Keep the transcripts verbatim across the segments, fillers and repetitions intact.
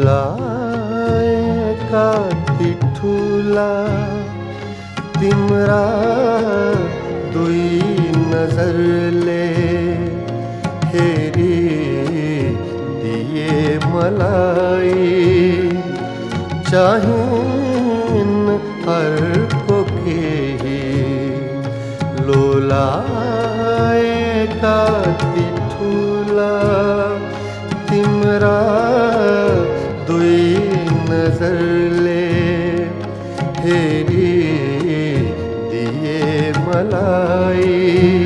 लोलाएका ती ठुला तिम्रा दुई नजरले हेरी दिए मलाई चाहिन् अर्को केही लोलाएका ती ठुला तिम्रा दुई नजरले हेरी दिए मलाई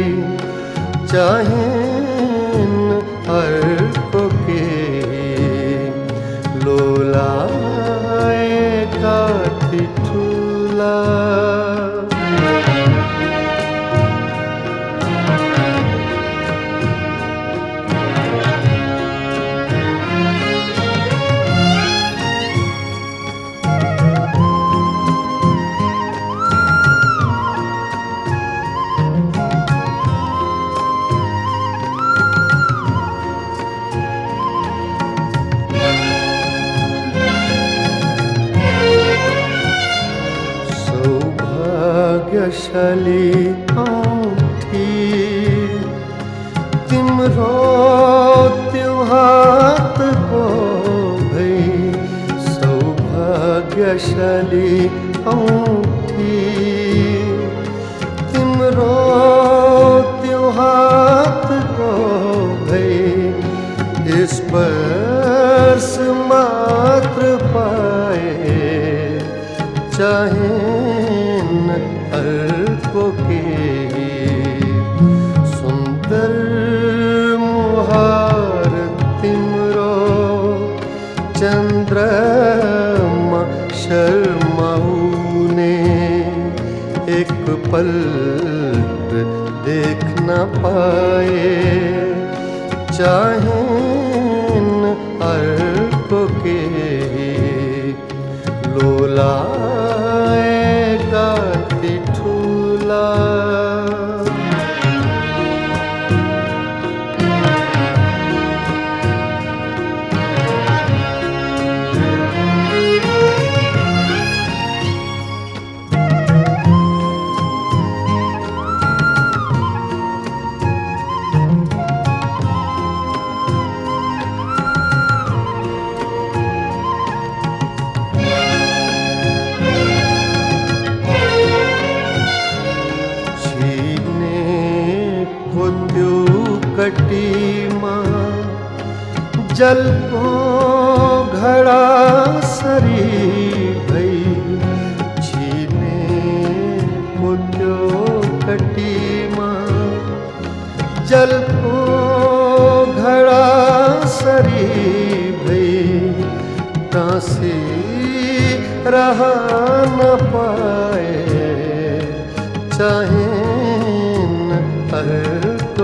चाहिन् अर्को केही लोलाएका ती ठुला सौभाग्यशाली औँठी तिम्रो त्यो हातको भई सौभाग्यशाली औँठी तिम्रो त्यो हातको भई स्पर्श मात्र पाए चाहिन् अर्को केही सुन्दर मुहार तिम्रो चन्द्रमा शर्माउने एक पल्ट देख्न पाए चाहिन् अर्को केही लोलाएका ती ठुला कटीमा जलको घड़ा सरी भई छीने पुत्यो कटीमा जलको घड़ा सरी भई टाँसी रहा न पाए चाहिन् अर्को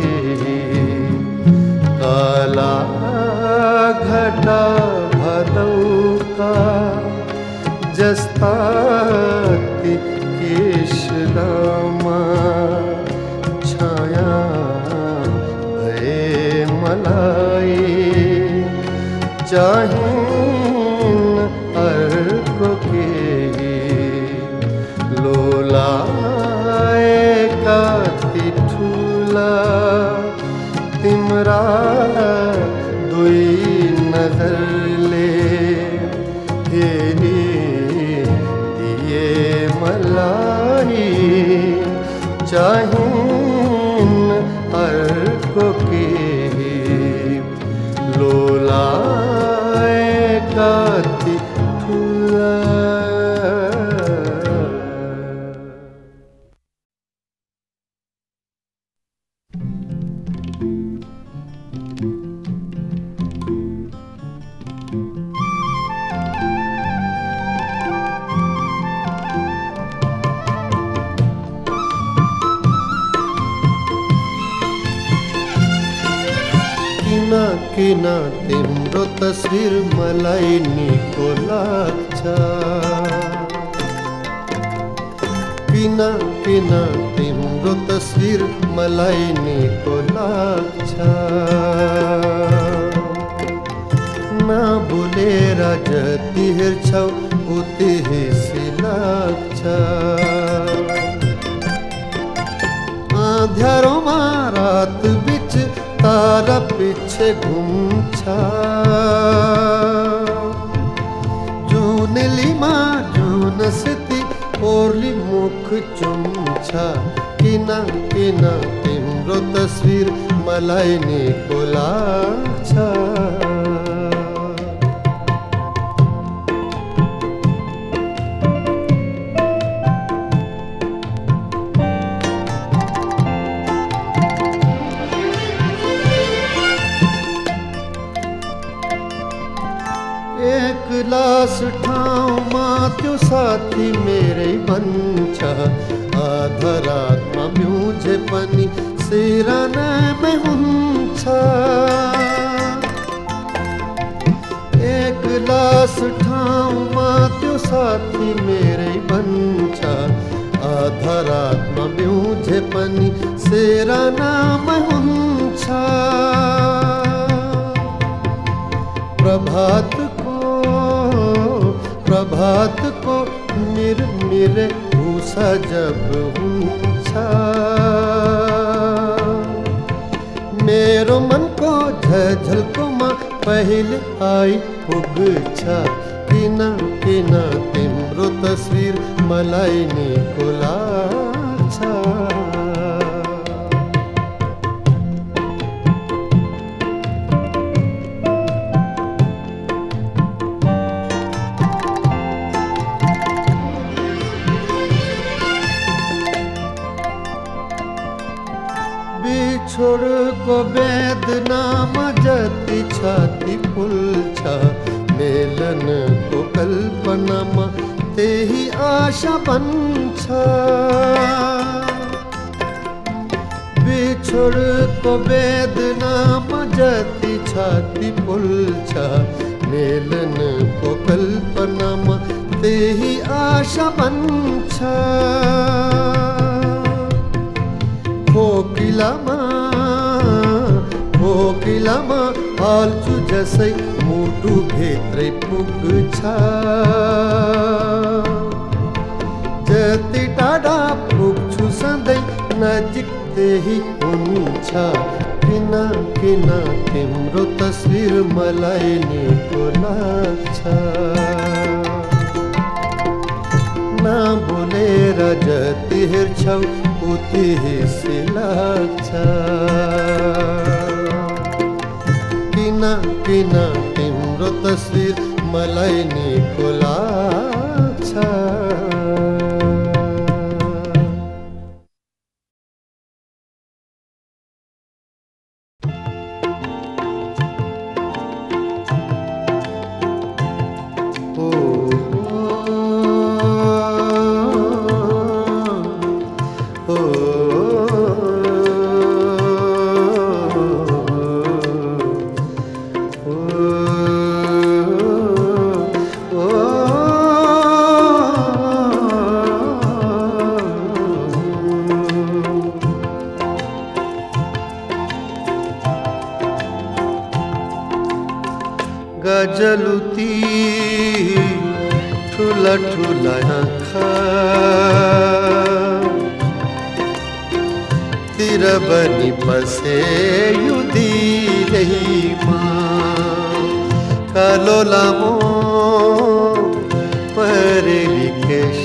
काला घटा भदौका जस्ता ती केशदामा छाया भए मलाई चाहिन् अर्को केही लोलाएका ती ठुला तिम्रा दुई नजरले हेरी दिए मलाई चाहिन् अर्को केही लोलाएका ती ठुला किन तिम्रो तस्बिर मलाई निको लाग्छ किन किन तिम्रो तस्बिर मलाई निको लाग्छ नभुले बोलेर जति हेर्छौ उति लाग्छ। आँध्यारोमा रात बिच तारा पिछे घुम्छ। जुनेलीमा जुनसिती ओर्ली मुख चुम्छ। किन किन तिम्रो तस्विर मलाई निको लाग्छ। लास ठाउँमा त्यो साथी मेरै बन्छ। आधा रातमा बिउझे पनि सिरानामै हुन्छ। एक लास ठाउँमा त्यो साथी मेरै बन्छ। आधा रातमा बिउझे पनि सिरानामै हुन्छ। प्रभात प्रभात को मिर मिरे भूसा जब हुन्छ। मेरो मन को झझल्कोमा पहिले आई पुग्छ। किन किन तिम्रो तस्विर मलाई निको लाग्छ। छोडको वेदनामा जति छाती फुल्छ। मेलनको कल्पनामा त्यही आशा बन्छ। बिछोडको वेदनामा जति छाती फुल्छ। मेलनको कल्पनामा त्यही आशा बन्छ। कोकिलामा कोकिलामा हाल्छु जसै मुटु भित्रै पुग्छ। जति टाढा पुग्छु सधैँ नजिक त्यही हुन्छ। किन किन तिम्रो तस्विर मलाई निको लाग्छ। नबोलेर जति हेर्छौ उति लाग्छ। किन किन तिम्रो तस्विर मलाई निको लाग्छ। गजलुती ठुला ठुला आँखा तिर बनी बसे यो दिलैमा। कालो लामो परेली केश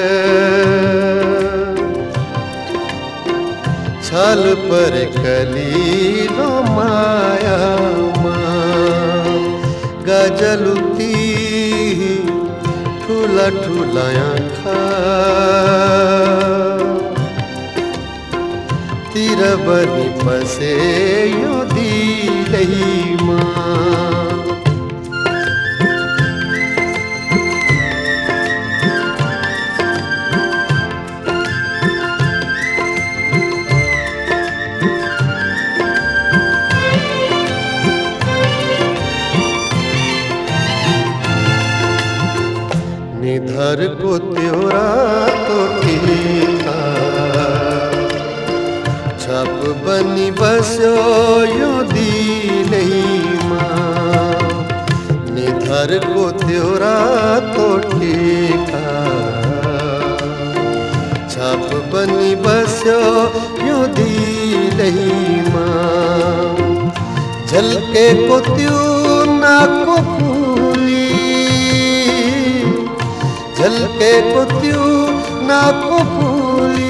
छाल पर कलिलो मायामा। गजलुती ठुला ठुला आँखा तिर बनी बसे यो दिलैमा। निधर को त्यो रातो टीका छप बनी बस्यो यो दिलैमा। निधर घर को त्योरा तो ठीका छाप बनी बस्यो यो दिलैमा झल्के को त्यो नाको फुली झल्के को त्यो नाको फुली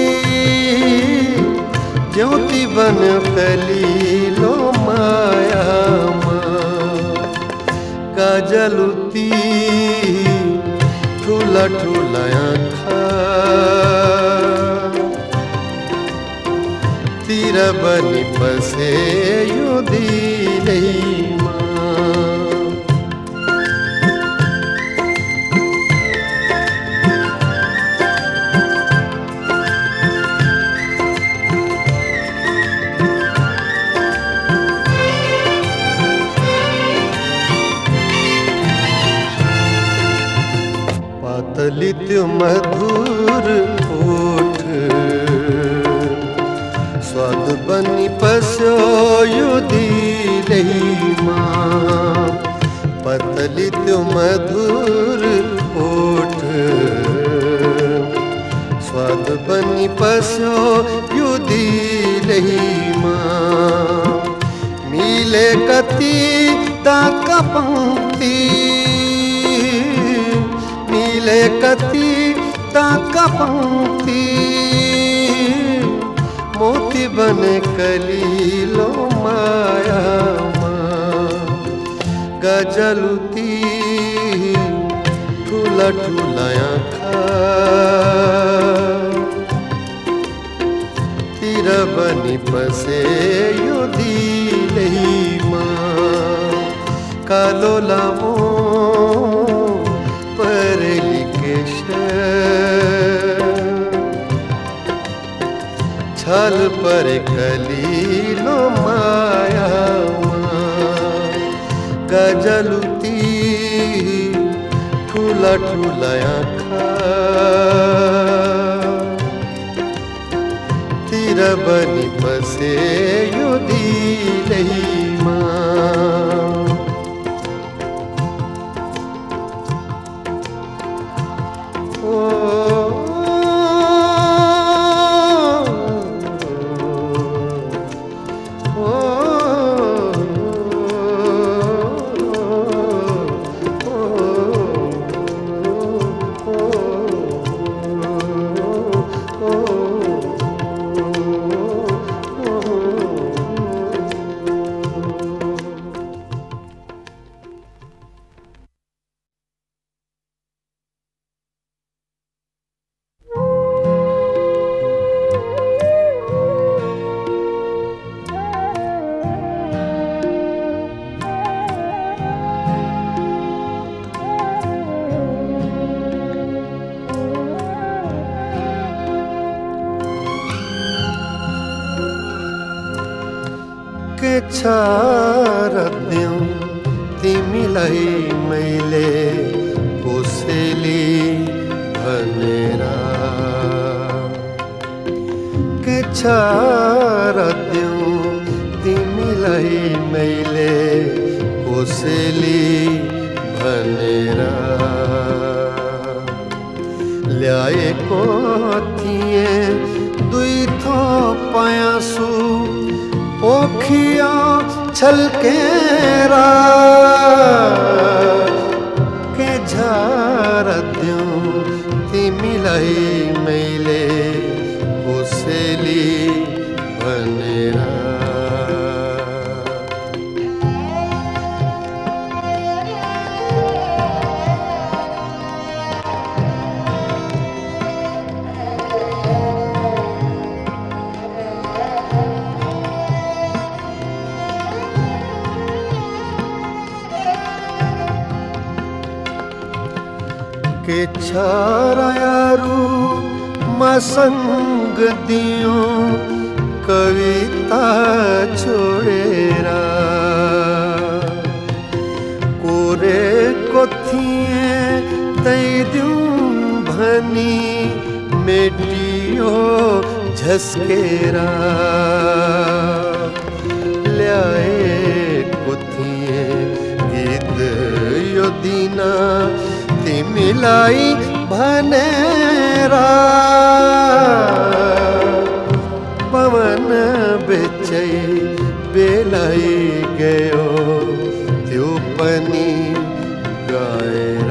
ज्योति बन कलीलो मायामा काजलुती ठुला ठुला आँखा तिर बनी बसे यो दिलैमा पातली त्यो मधुर ओठ स्वाद बनी पस्यो यो दिलैमा पतली त्यो मधुर ओठ स्वाद बनी पस्यो यो दिलैमा मिले कति दाका पंक्ति मिले कति ताका पंक्ति मोती बने कलीलो मायामा गजलुती ठुला ठुला आँखा तिर बनी बसे यो दिलैमा कालो लामो छल पर कलीलो मायामा गजलुती ठुला ठुला आँखा तिर बनी बसे यो दिलैमा छारद्यौं तिमीलाई मैले कोसेली भनेर के छारद्यौं तिमीलाई मैले कोसेली भनेर ल्याएको थिएँ दुई थोक पयासु ओखिया छलकेरा के झारद्यौं तिमीलाई मैले कोसेली भनेर के छायारू मसंग दियो कविता छोड़ेरा कोरे कोथिए तई दूं भनी मेटियो झसकेरा ल्याए कोथिए गीत यो झै बेलै गयो त्यो पनि गएर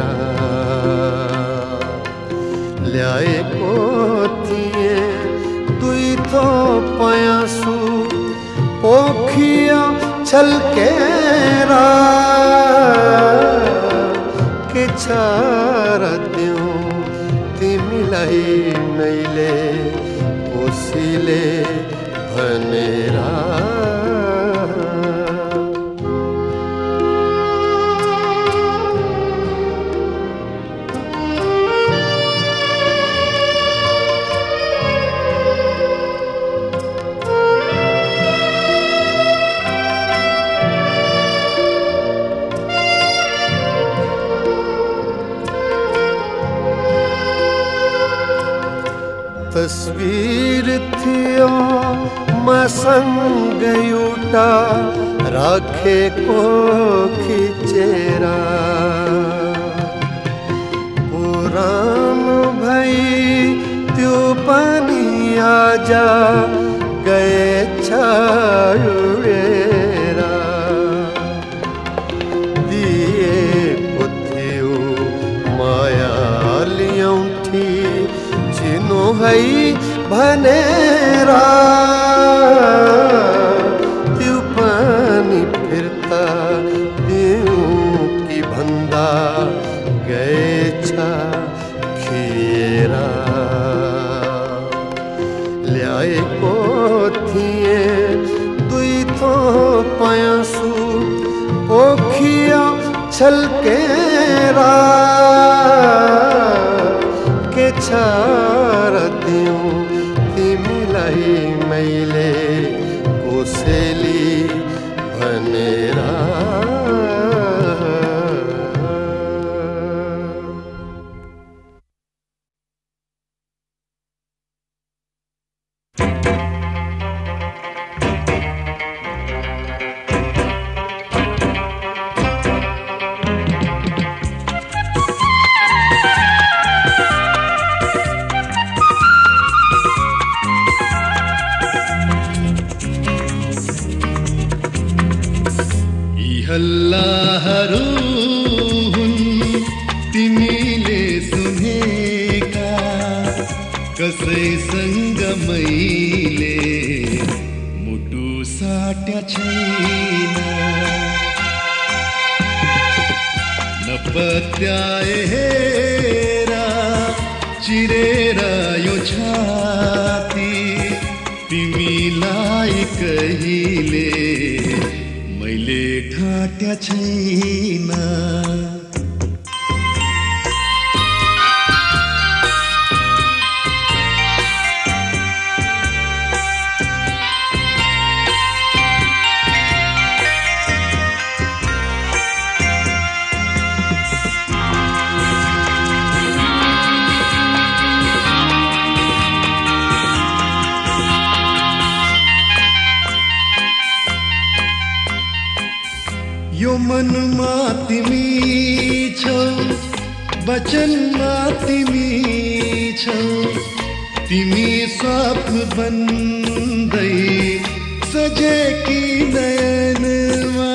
ल्याएको थिएँ दुई थोक पयासु पोखिया छल्केर के छ र दिउँ तिमीलाई मैले कोसीले भनेर तस्वीर थियो मसँग एउटा राखेको खिचेर पुरानो भई त्यो पनि आज गएछ उडेर दिएको थियो मायाली औँठी चिनो है भनेर त्यो पनि फिर्ता दिउँ कि भन्दा गएछ खिएर ल्याएको थिएँ दुई थोक पयासु पोखिया छल्केर के छ र दिउँ तिमीलाई मैले कोसेली भनेर हल्लाहरू हुन् तिमीले सुनेका कसैसँग मैले मुटु साट्या छैन नपत्याएर चिरेर यो छाती तिमीलाई कहिले मैले ढाट्या छैन यो मनमा तिमी छौ वचनमा तिमी छौ तिमी स्वप्न बन्दै सजेकी नयनमा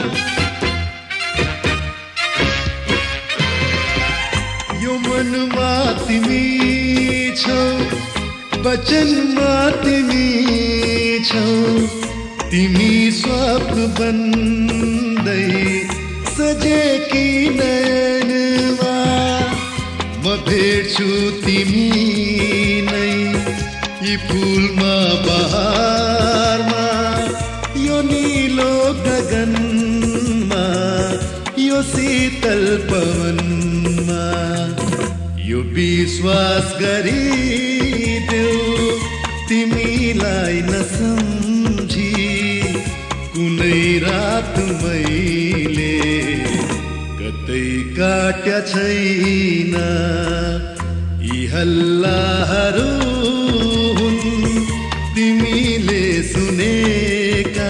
यो मनमा तिमी छौ वचनमा तिमी छौ तिमी स्वप्न बन्दै सजेकी नयनमा म भेट्छु तिमी नै यी फुलमा बहारमा यो निलो गगनमा यो शीतल पवनमा यो विश्वास गरिदेऊ तिमीलाई नसम्झी कुनै रात मैले कतै काट्या छैन यी हल्लाहरू हुन् तिमीले सुनेका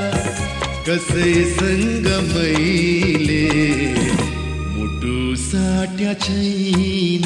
कसैसँग मैले मुटु साट्या छैन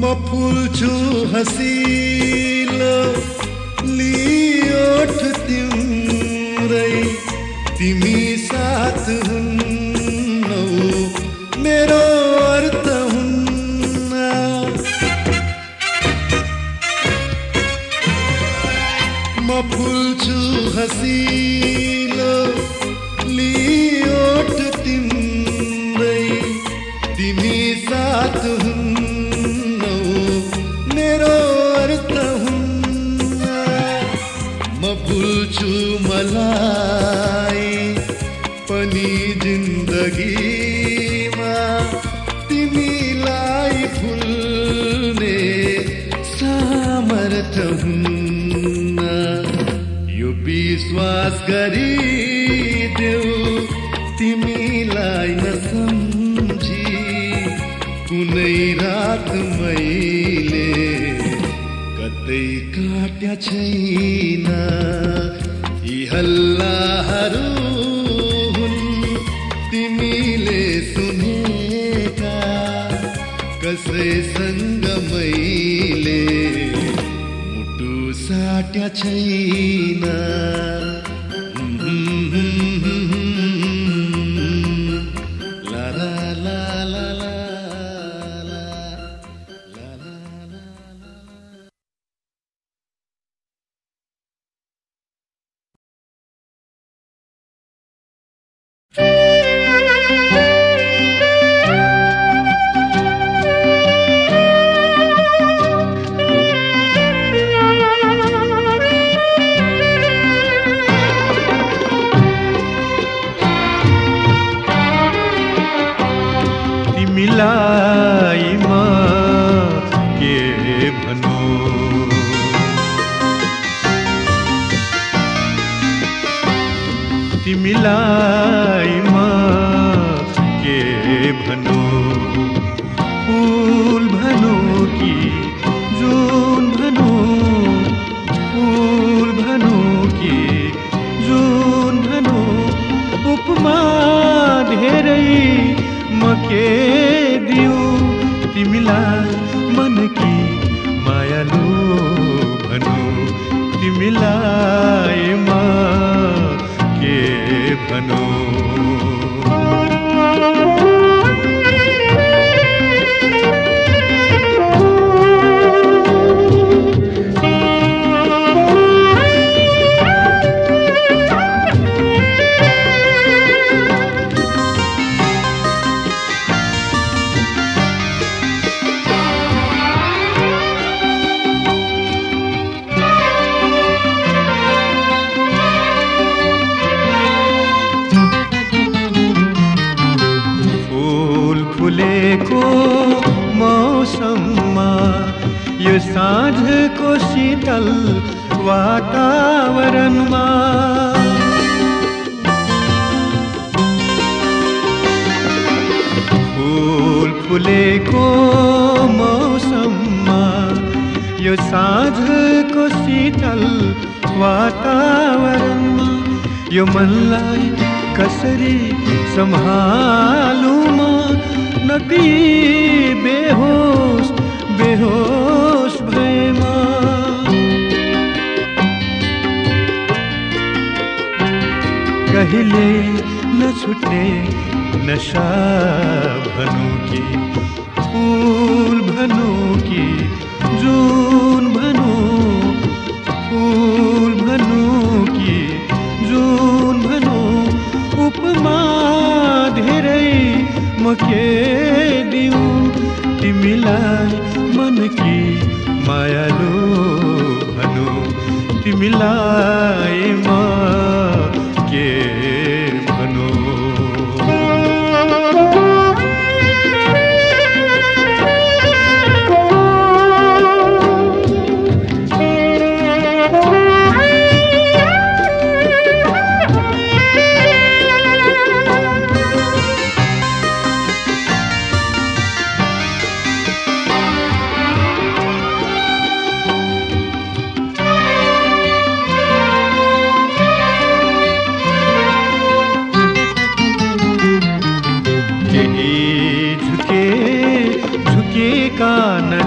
म फुल्छु हँसिलो लियोठ तिम्रै तिमी साथ हुन्नौ मेरो अर्थ हुन्न म फुल्छु हँसिलो लियोठ तिम्रै तिमी साथ हुन्नौ मेरो अर्थ हुन्न म भुल्छु मलाई पनि जिन्दगीमा तिमीलाई भुल्ने सामर्थ्य हुन्न यो विश्वास गरिदेऊ तिमीलाई नसम्झी कुनै रात मैले कतै काट्या छैन यी हल्लाहरू हुन् तिमीले सुनेका कसैसँग मैले मुटु साट्या छैन तिमीलाई म के भनौँ फूल भनौँ कि जुन भनौँ फूल भनौँ कि जुन भनौँ उपमा धेरै म के दिउँ तिमीलाई मन कि मायालु भनौँ तिमीलाई म के भनौँ फुलेको मौसममा यो साँझको शीतल वातावरणमा फूल फुलेको मौसममा यो साँझको शीतल वातावरणमा यो मनलाई कसरी सम्हालौँ म नदी बेहोस बेहोस भएमा कहिले नछुट्ने नशा भनौँ कि फूल भनौँ कि जुन भनौँ फूल भनौँ कि जुन भनौँ उपमा धेरै म के दिउँ तिमीलाई मन कि मायालु भनौँ तिमीलाई म के भनौँ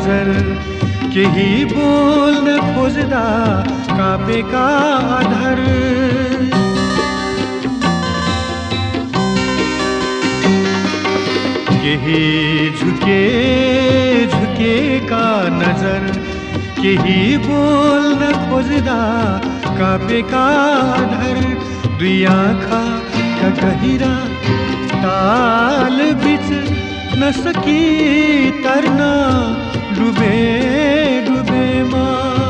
नजर केही बोल्न खोज्दा कापेका आधार केही झुके झुकेका नजर केही बोल्न खोज्दा कापेका आधार दुई आँखा गहिरा ताल बीच नसकी तर्न डुबे डुबेमा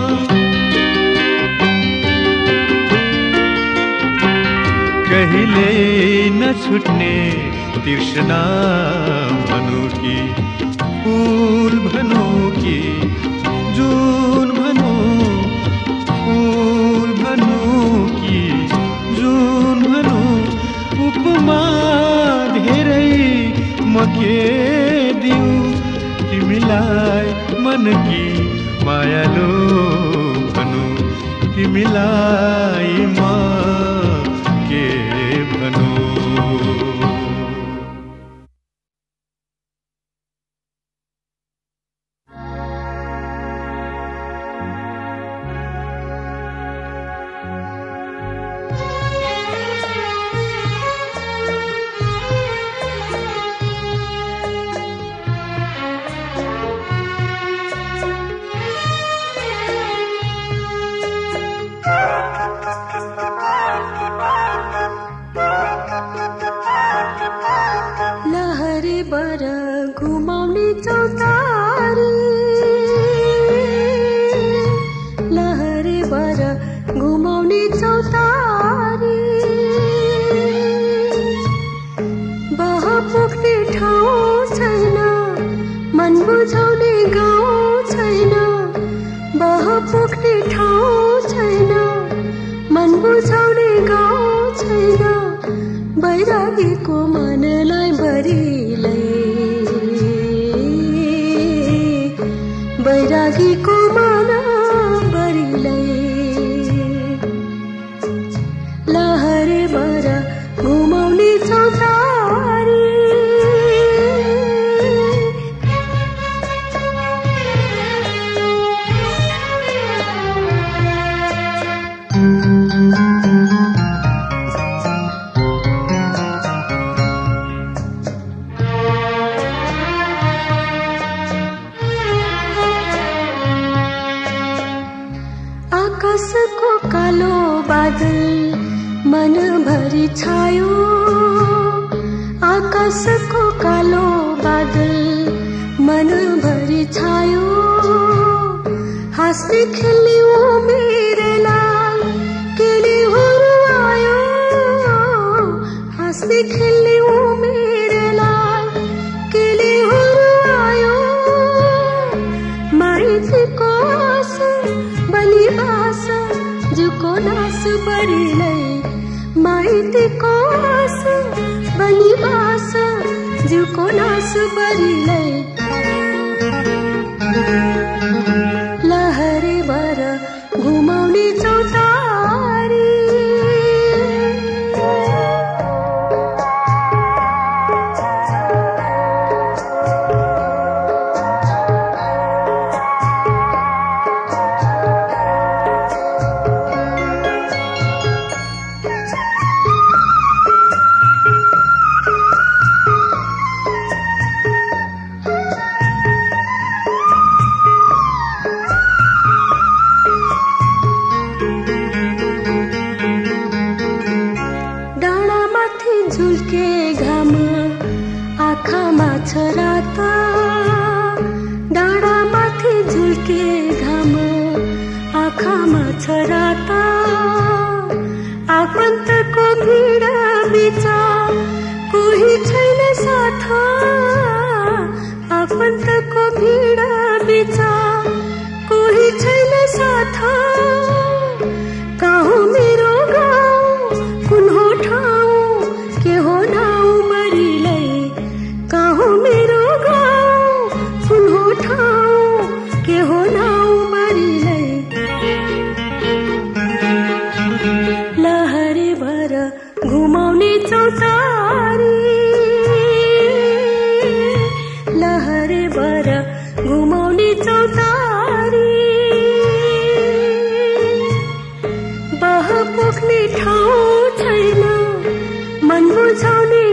कहिले नछुट्ने तृष्णा भनौँ कि फूल भनौँ कि जुन भनौँ फूल भनौँ कि जुन भनौँ उपमा धेरै म के दिउँ तिमीलाई मन कि मायालो भनौँ तिमीलाई म के भनौँ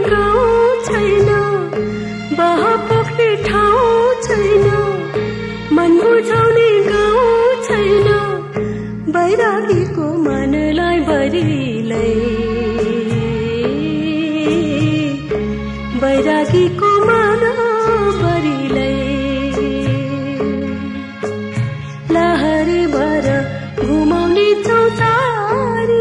गाउँ छैन, बहपोख्ने ठाउँ छैन, मन बुझाउने गाउँ छैन, बैरागीको मनलाई बरिलै, बैरागीको मन बरिलै, लहरी भर घुमाउने चौतारी,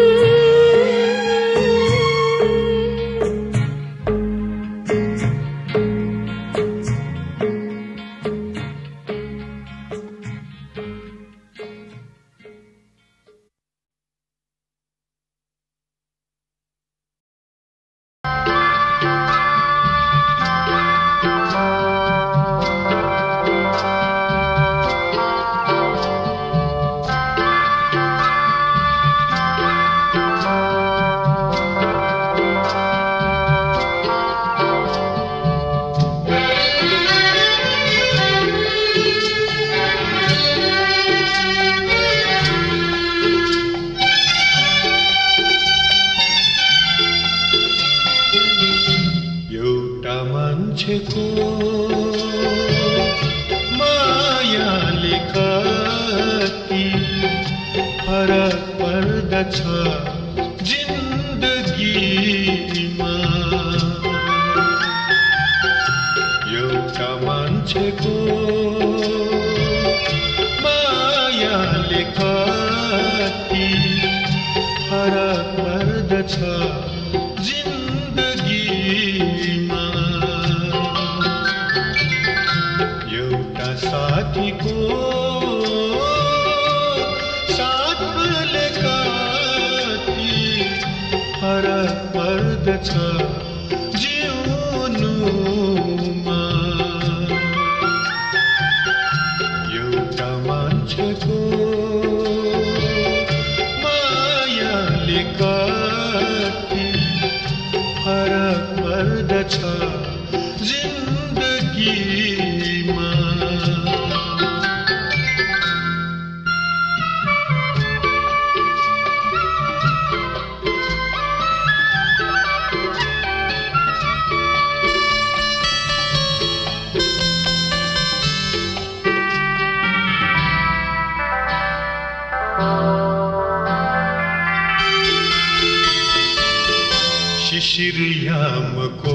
शिशिरयामको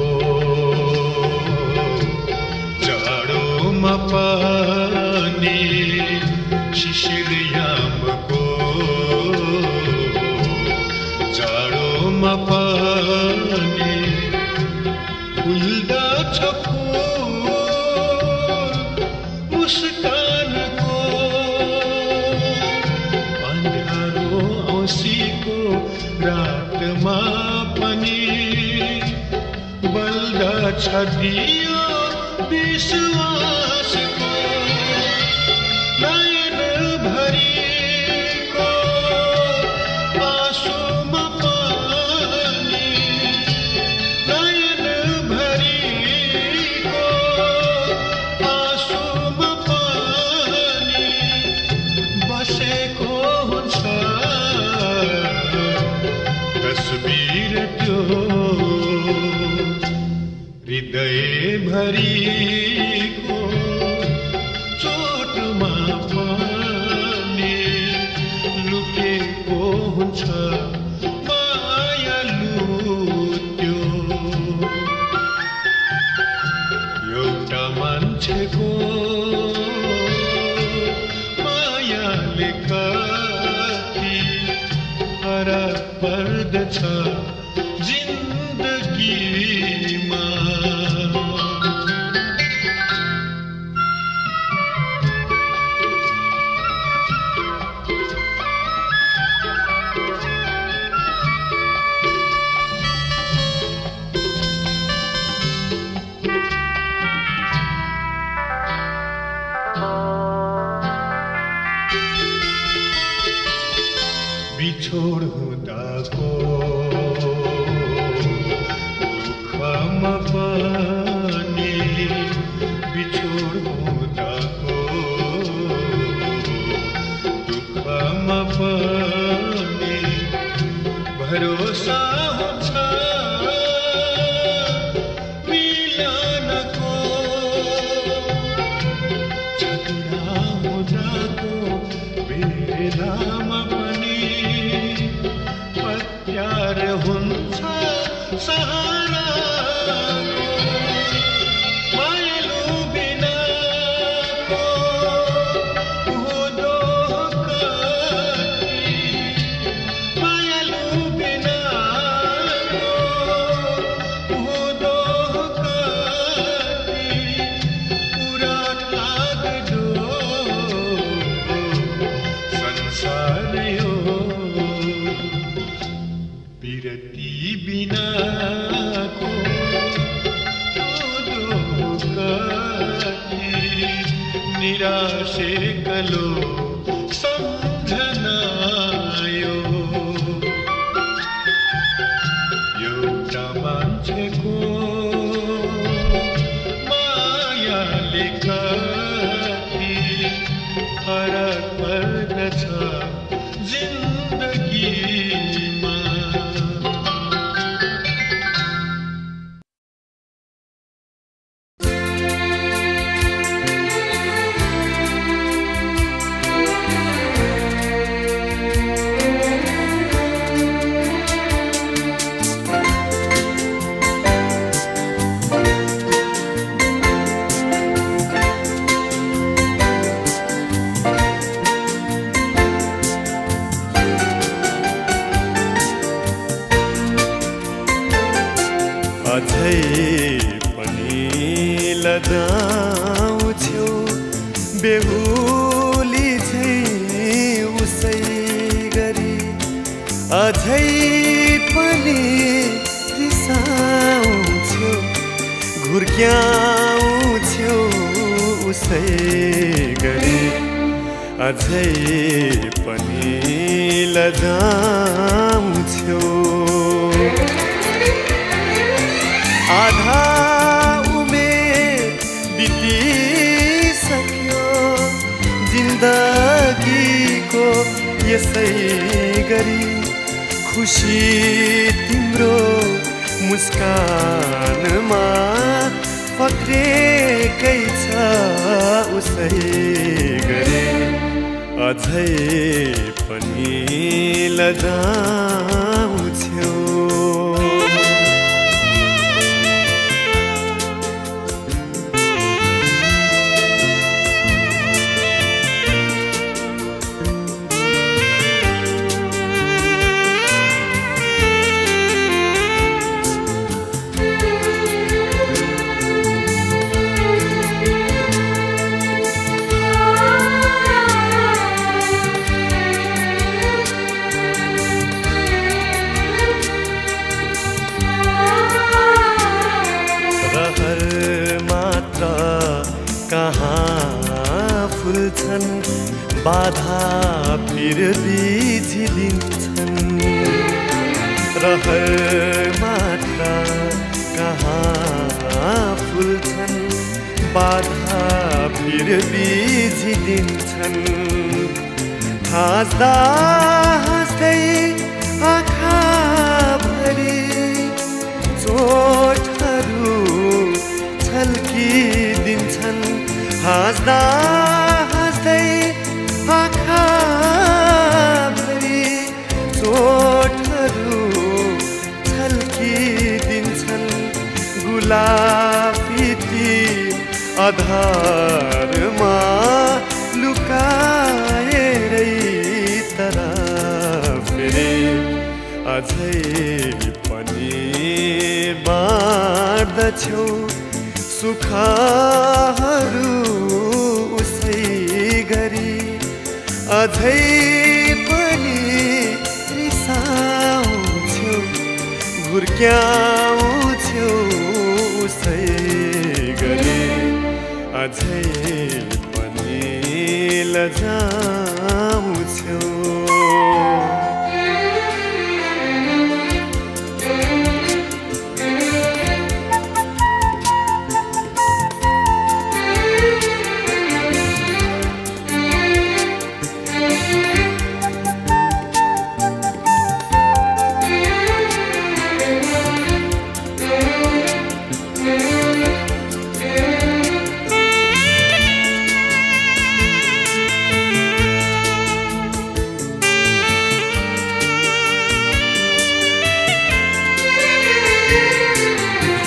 जाडोमा पनि, शिशिरयामको जाडोमा पनि फुल्दछ फुल मुस्कानको, अन्ध्यारो औँसीको रातमा पनि बल्दछ दियो विश्वासको, नयन भरिको आँसुमा पनि, नयन भरिको आँसुमा पनि बसेको हुन्छ तस्बिर त्यो हृदय भरिको चोटमा पनि लुकेको हुन्छ मायालु त्यो, एउटा मान्छेको मायाले कति फरक पर्दछ जिन्दगीमा। बिछोड हुँदाको दुःखमा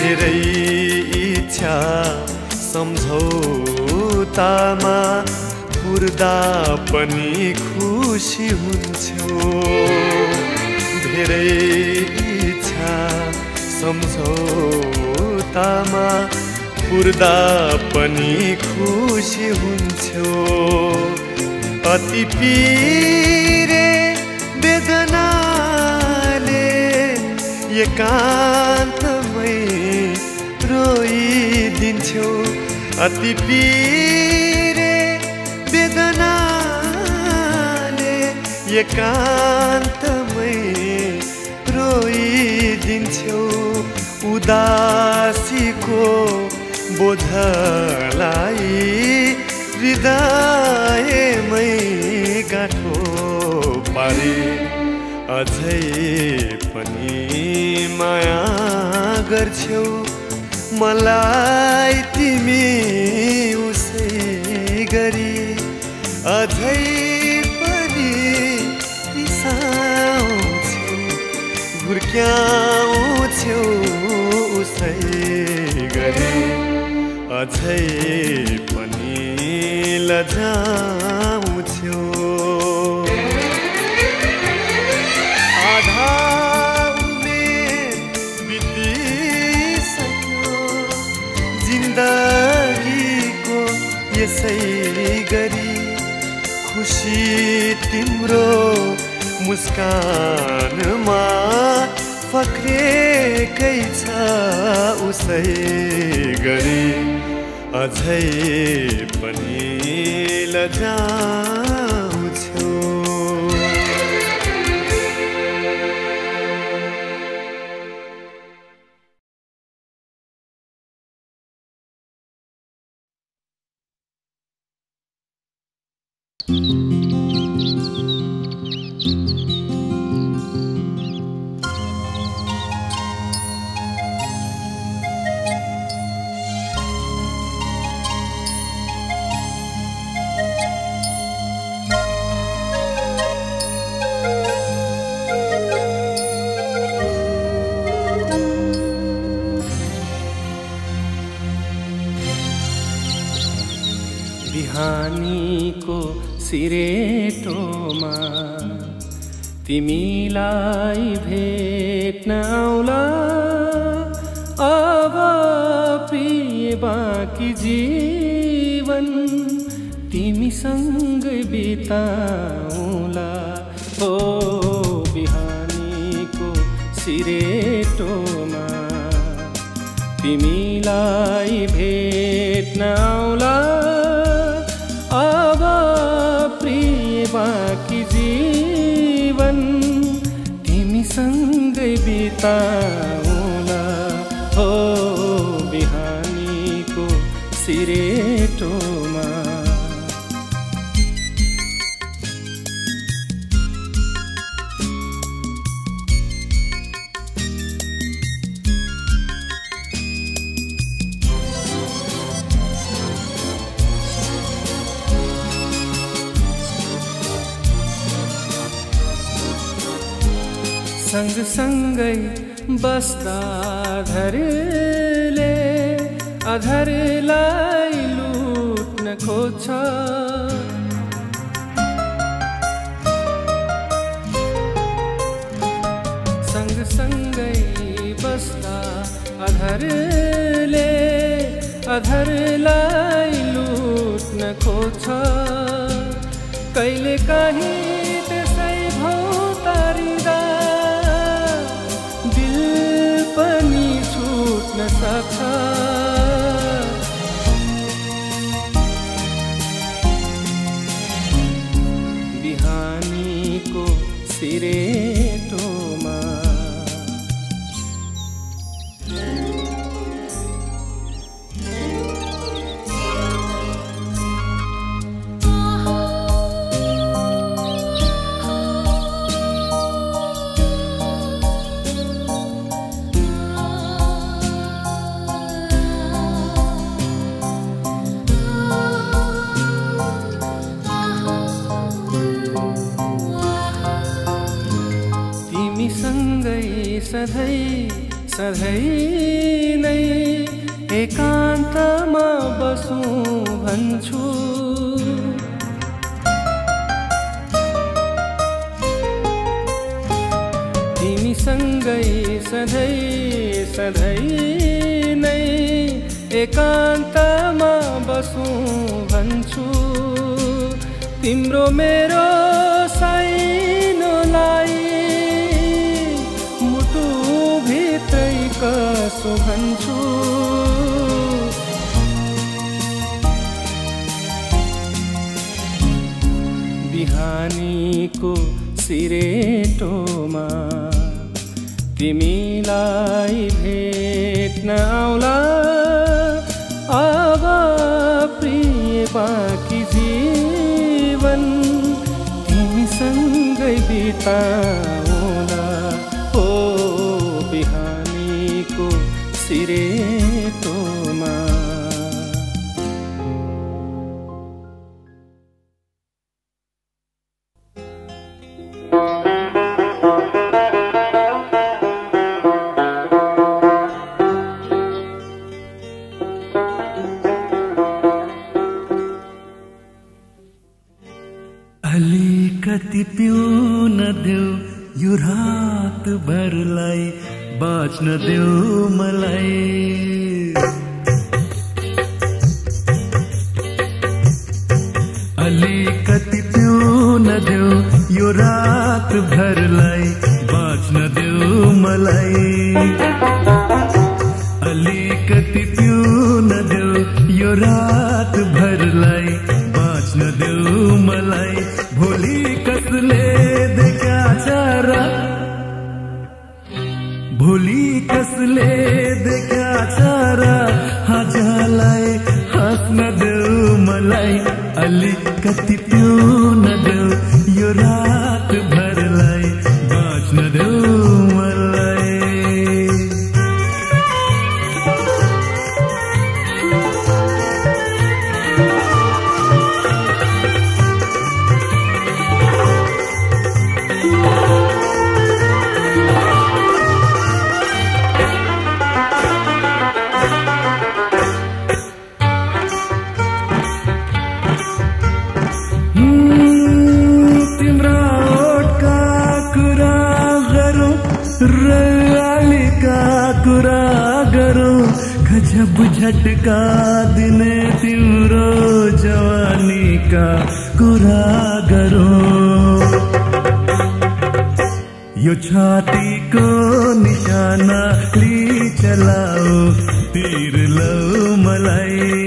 धेरै इच्छा सम्झौतामा पुर्दा पनि खुसी हुन्थ्यो धेरै इच्छा सम्झौतामा पुर्दा पनि खुसी हुन्थ्यो अति पीरे वेदनाले एकान्तमै रोइदिन्थ्यो अति पीरे वेदनाले एकान्तमै रोइदिन्थ्यो उदासीको बोझलाई हृदयमै गाँठो पारे अझै पनि माया गर्छौ मलाई तिमी उसै गरी अझै पनि रिसाउँछौ हुर्क्याउँछौ उसै गरी अझै पनि लजाउँछौ आधा उमेर बितिसक्यो जिन्दगीको यसै गरी खुसी तिम्रो मुस्कानमा फक्रेकै छ उसै गरी अझै पनि लजाउँछौ बिहानीको सिरेटोमा तिमीलाई भेट्न आउला अब प्रिय बाँकी जीवन तिमीसँगै बिताउला हो बिहानीको सिरेटोमा तिमीलाई भेट्न आउला अब प्रिय बाँकी जीवन तिमीसँगै बिताउला हो बिहानीको सिरेटोमा सँग सँगै बस्दा अधरले अधरलाई लुट्न खोज्छ सँग सँगै बस्दा अधरले अधरलाई लुट्न खोज्छ कहिले काहीँ त्यसै भौतारिँदा पनि छुट्न सक्छ बिहानीको सिरेटोमा सधैँ सधैँ नै एकान्तमा बसौँ भन्छु। तिमीसँगै सधैँ सधैँ नै एकान्तमा बसौँ भन्छु। तिम्रो मेरो साइनोलाई मुटु भित्रै कसो भन्छु। बिहानीको सिरेटोमा तिमीलाई भेट्न आउला। अब प्रिय बाँकी जीवन तिमीसँगै बिताउला। ओ बिहानीको सिरेटोमा अलिकति पिउन देऊ यो रात भरलाई, बाँच्न देऊ मलाई। अलिकति पिउन देऊ यो रात भरलाई, बाँच्न देऊ मलाई। अलिकति पिउन देऊ यो रात भरलाई, बाँच्न देऊ मलाई। भोलि कसले देख्याछ र, भोलि कसले देख्याछ र, आजलाई हाँस्न देऊ मलाई। अलिकति पिउन देऊ यो रात भरलाई, बाँच्न देऊ मलाई। गजब झटका दिने तिम्रो जवानी का कुरा गरौँ। यो छातीको निशाना ली चलाओ, तीर लौ मलाई।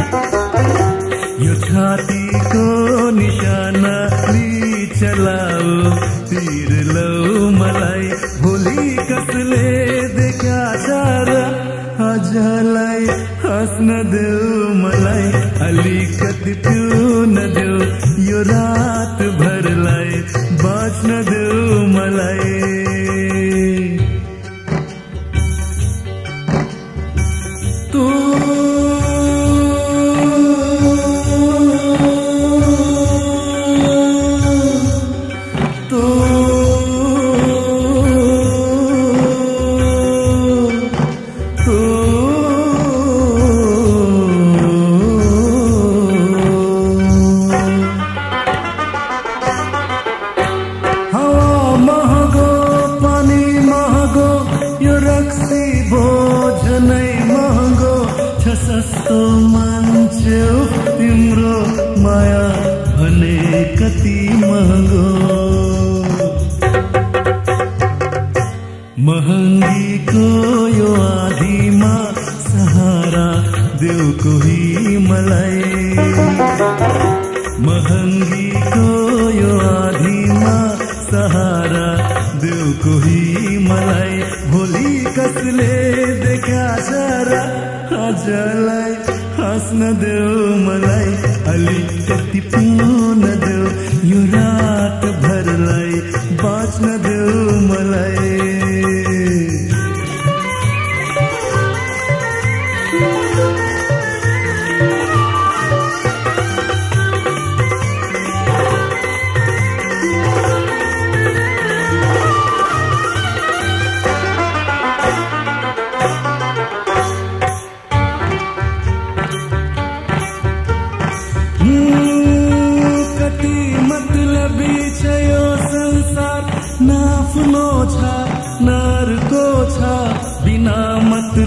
यो छातीको निशाना ली चलाओ, तीर लौ मलाई। भोलि कसले देख्याछ र, आजलाई हाँस्न देऊ मलाई। अलिकति पिउन देऊ यो रात भरलाई, बाँच्न देऊ मलाई। तू सस्तो मान्छे तिम्रो माया भने कति महँगो। महँगीको यो आधीमा सहारा देऊ कोही मलाई। महँगीको यो आधीमा सहारा देऊ कोही मलाई। भोलि कसले देख्याछ र, आजलाई हाँस्न देऊ मलाई। अलिकति पिउन देऊ यो रात भरलाई, बाँच्न देऊ मलाई।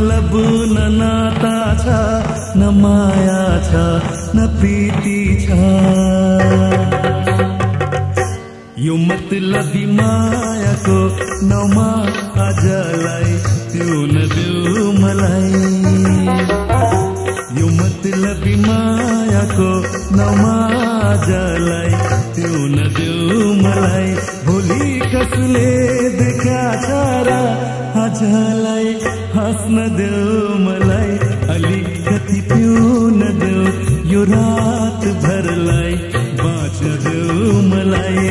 मतलब न नाता छ न माया छ न प्रीति छ यो मतलबी मायाको नाउँमा आजलाई त्यो नदेऊ मलाई यो मतलबी मायाको नाउँमा आजलाई त्यो नदेऊ मलाई भोलि कसले देखाछ र आजलाई हाँस्न देऊ मलाई अलिकति पिउन देऊ यो रात भरलाई बाँच्न देऊ मलाई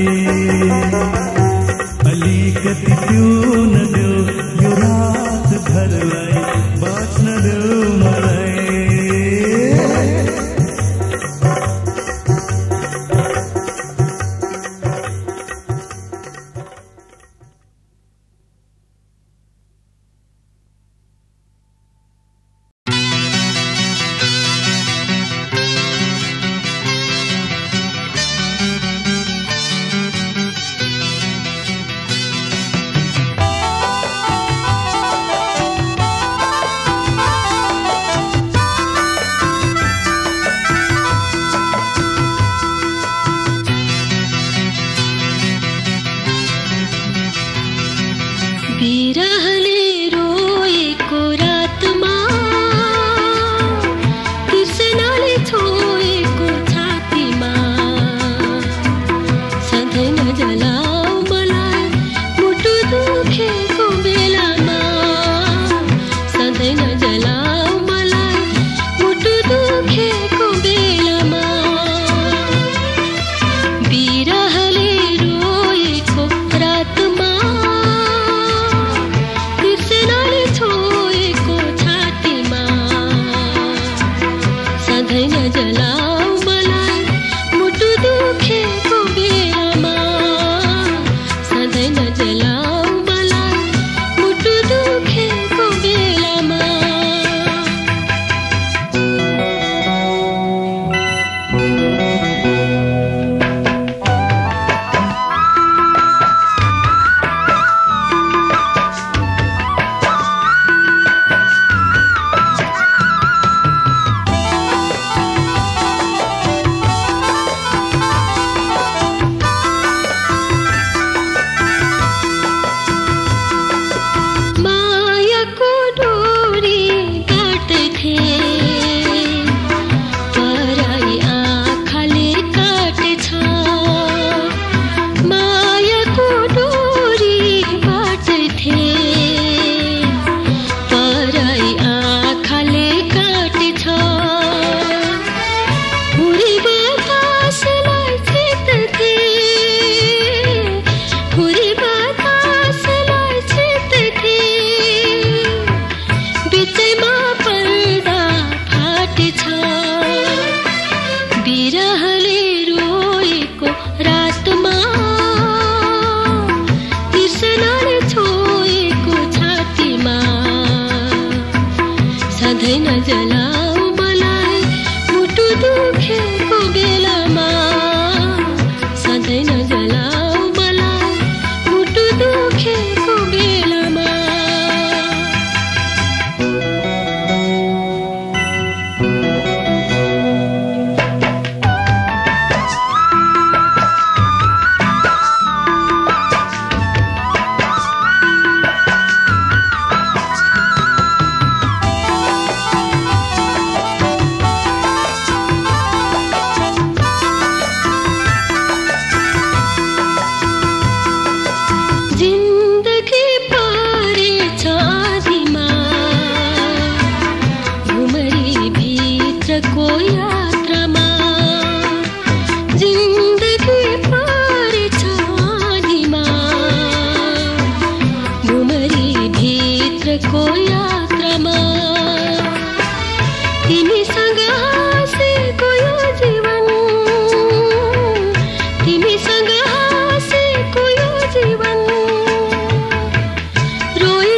अलिकति पिउन देऊ यो रात भरलाई बाँच्न देऊ मलाई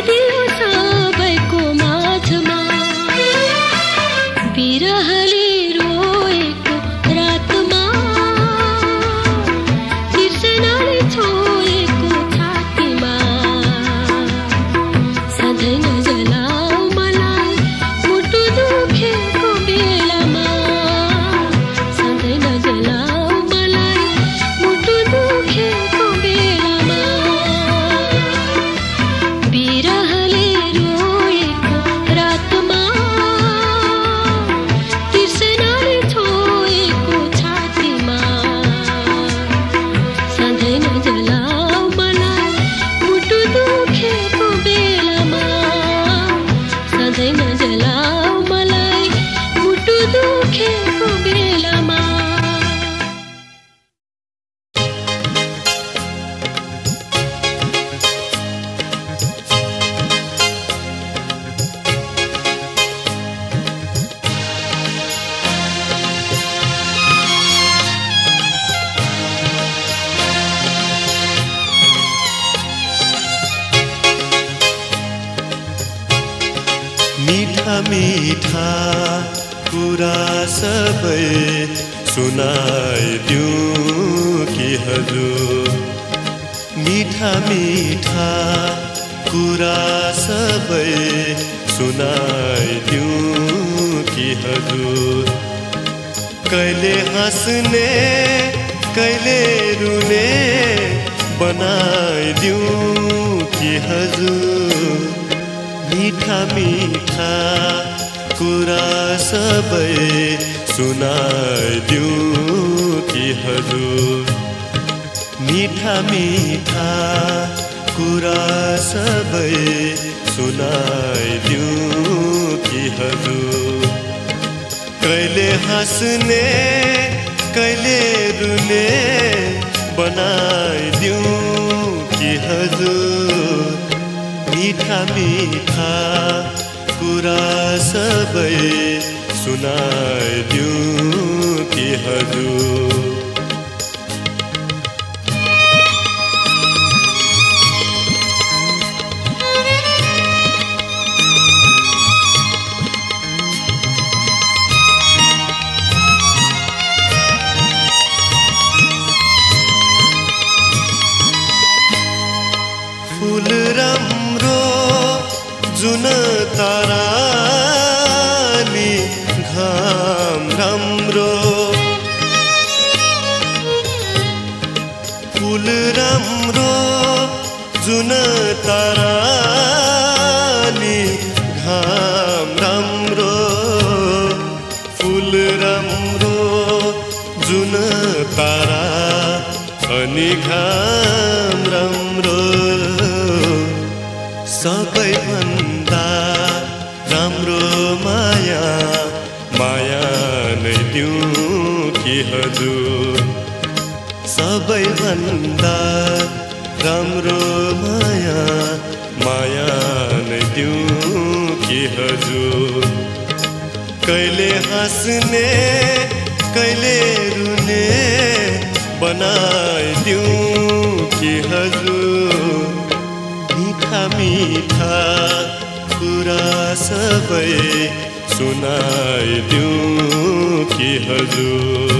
बिरहले मीठा मीठा कुरा सबै सुनाइदिउँ कि हजुर मीठा मीठा कुरा सबै सुनाइदिउँ कि हजुर कहिले हाँस्ने कहिले रुने बनाइदिउँ कि हजुर मीठा मीठा कुरा सबै सुनाइदिउँ कि हजुर मीठा मीठा कुरा सबै सुनाइदिउँ कि हजुर कहिले हाँस्ने कहिले रुने बनाइदिउँ कि हजुर मीठा मीठा कुरा सबै सुनाइदिउँ कि हजुर फूल राम्रो जुन तारानी घाम राम्रो फूल राम्रो जुन तारानी घाम राम्रो फूल राम्रो जुन तारा अनि घाम राम्रो सबैभन्दा राम्रो माया माया नै दिउँ कि हजुर सबैभन्दा राम्रो माया माया नै दिउँ कि हजुर कहिले हाँस्ने कहिले रुने बनाइदिउँ कि हजुर मीठा मीठा कुरा सबै सुनाइदिउँ कि हजुर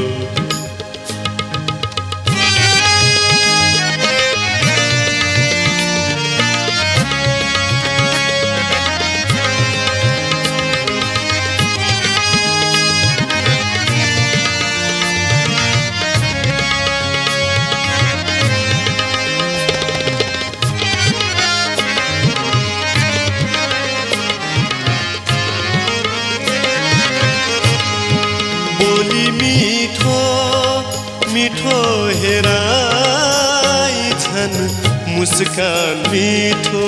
मिठो हेराइ छन् मुस्कान मिठो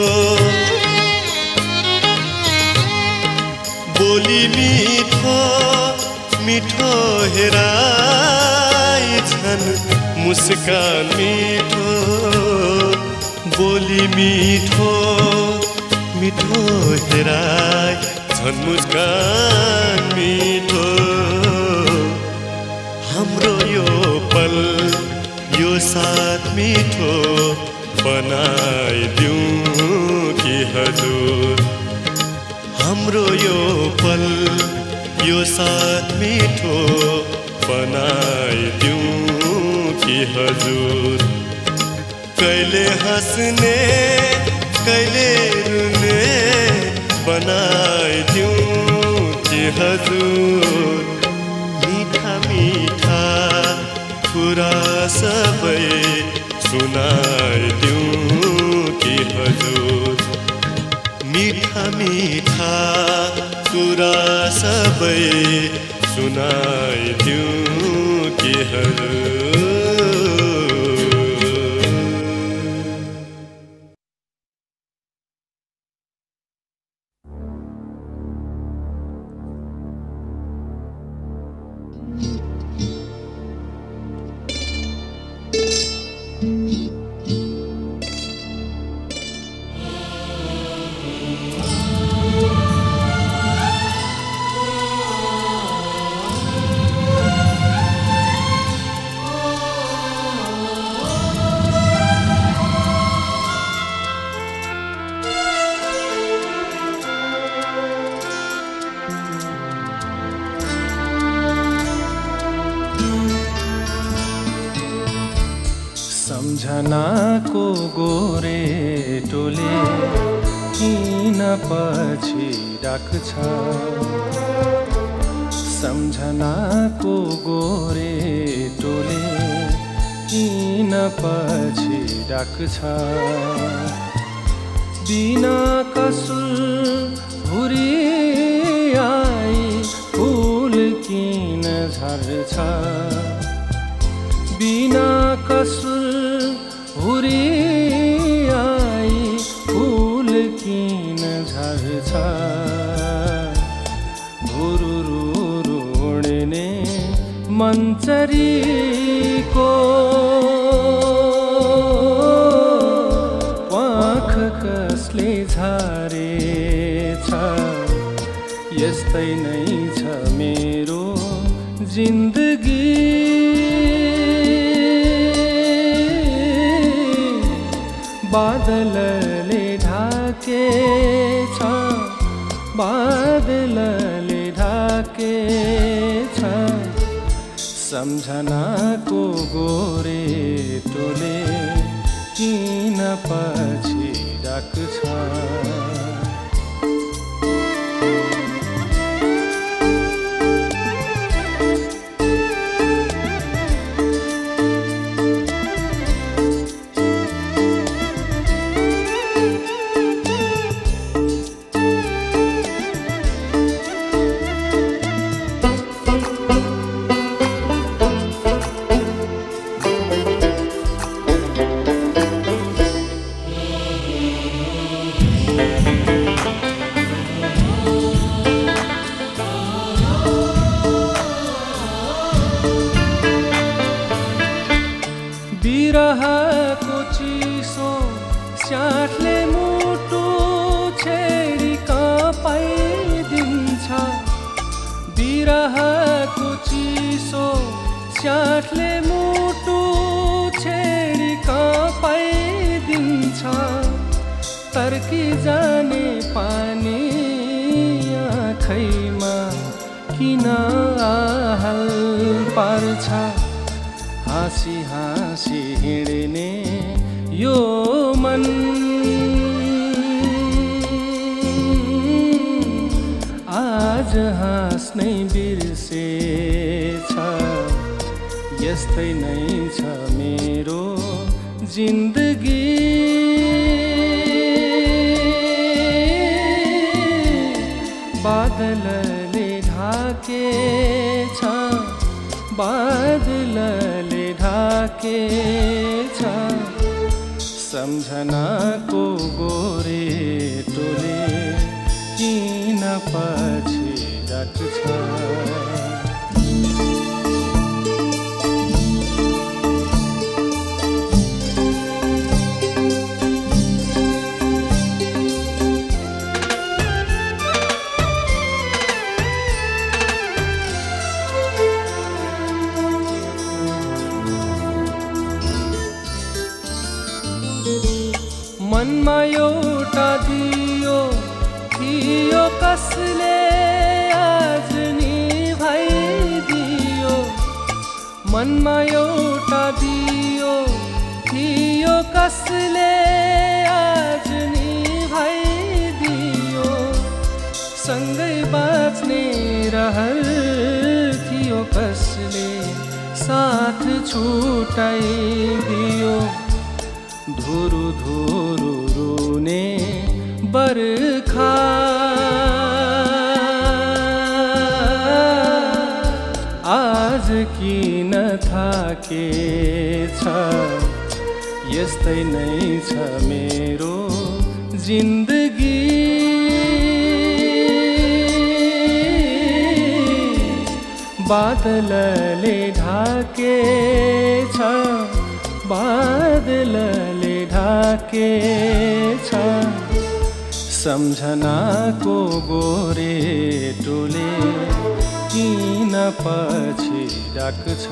बोली मिठो मिठो हेराइ छन् मुस्कान मिठो बोली मिठो मिठो हेराइ छन् मुस्कान मिठो हाम्रो यो पल यो साथ मिठो बनाइदिउँ कि हजुर हाम्रो यो पल यो साथ मिठो बनाइदिउँ कि हजुर कहिले हाँस्ने कहिले रुने बनाइदिउँ कि हजुर मीठा मीठा कुरा सबै सुनाइदिउँ कि हजुर मीठा मीठा कुरा सबै सुनाइदिउँ कि हजुर सम्झनाको गोरेटोले किन पछि राख्छ सम्झनाको गोरेटोले किन पछि राख्छ बिना कसुर हुरियाई फूल किन झर्छ बिना कसुर हुरियाई फूल किन झर्छ भुरुरुरुणे मन्चरीको पाख कसले झारेछ यस्तै नै छ मेरो जिन्दगी बादलले ढाकेछ बादलले ढाकेछ सम्झनाको गोरेटोले किन पछि राख्छ बिरहको चिसो स्याठले मुटु छेडी कपाइदिन्छ बिरहको चिसो स्याठले मुटु छेडी कपाइदिन्छ तर्की जाने पानी आँखैमा किन आहल पार्छ हाँसी हाँसी हिँड्ने यो मन आज हाँस्नै बिर्सेछ यस्तै नै छ मेरो जिन्दगी बादलले ढाकेछ बादलले ढाकेछ सम्झनाको गोरेटोले किन पछि राख्छ मनमा एउटा दियो थियो कसले आज निभाइदियो मनमा एउटा दियो थियो कसले आज निभाइदियो सँगै बाँच्ने रहर थियो कसले साथ छुटाइदियो धुरु धुरु रुने बर्खा आज किन थाकेछ यस्तै नै छ मेरो जिन्दगी बादलले ढाकेछ बादलले ढाकेछ सम्झनाको गोरेटोले किन पछि राख्छ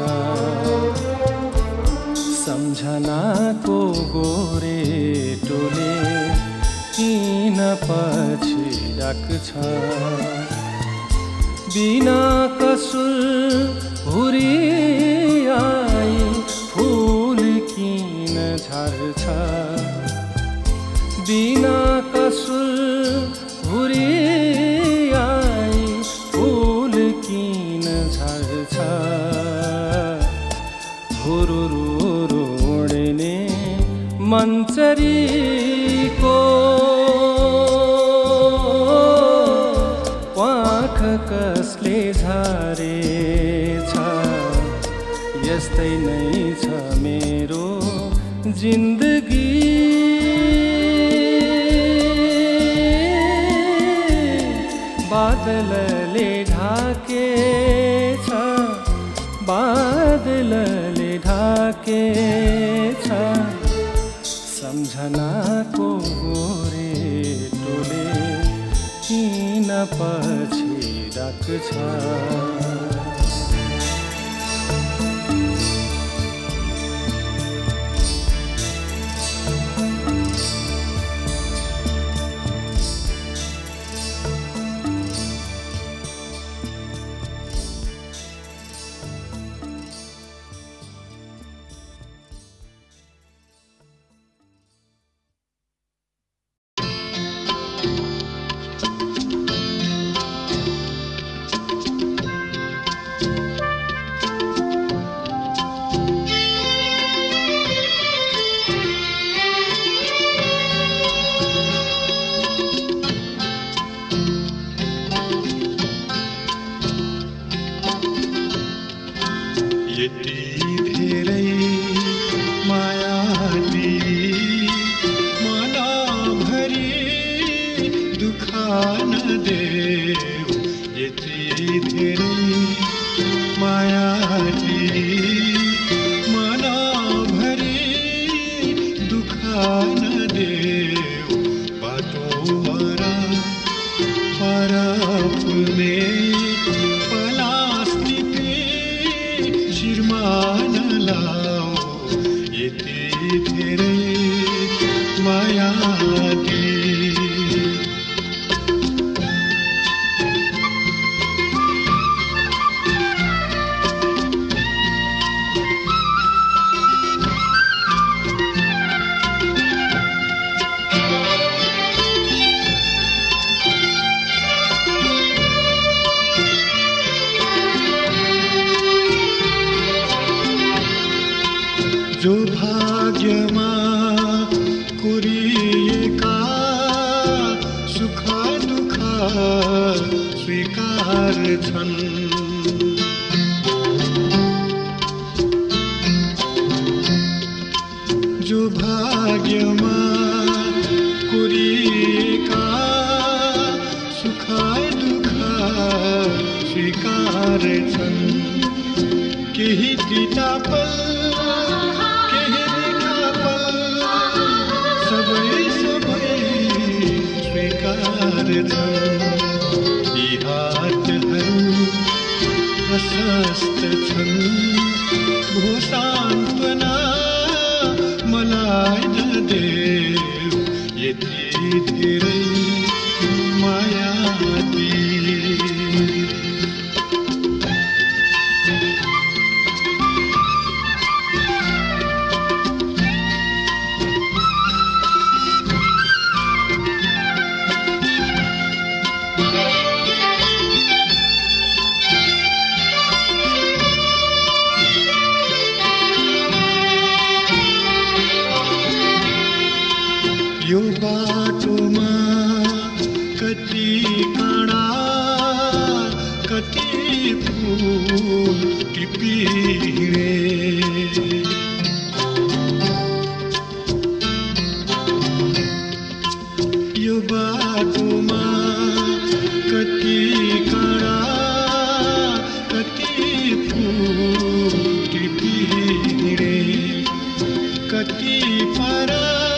सम्झनाको गोरेटोले किन पछि राख्छ बिना कसुर हुरियाई फूल किन बिना कसुर हुरियाई फूल किन झर्छ हुरुरु उड्ने मन्चरीको पाख कसले झारेछ यस्तै नै छ मेरो जिन्दगी बादलले ढाकेछ बादलले ढाकेछ सम्झनाको गोरेटोले किन पछि राख्छ जो भाग्यमा कुरिएका सुख दुःख स्वीकार छन् जो भाग्यमा कुरिएका सुख दुःख स्वीकार छन् केही तीता पल यी हातहरू प्रशस्त छन् भो सान्त्वना मलाई नदेऊ यति धेरै माया यो बाटोमा कति काँडा कति फूल टिपिरे यो बाटोमा कति काँडा कति फूल टिपिरे कति पर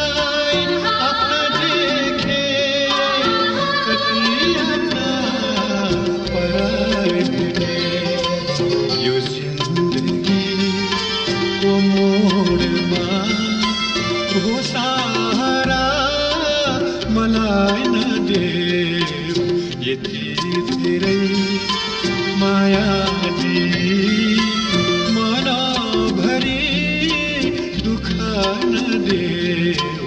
मलाई नदेऊ यति धेरै माया मनभरि दुःख नदेऊ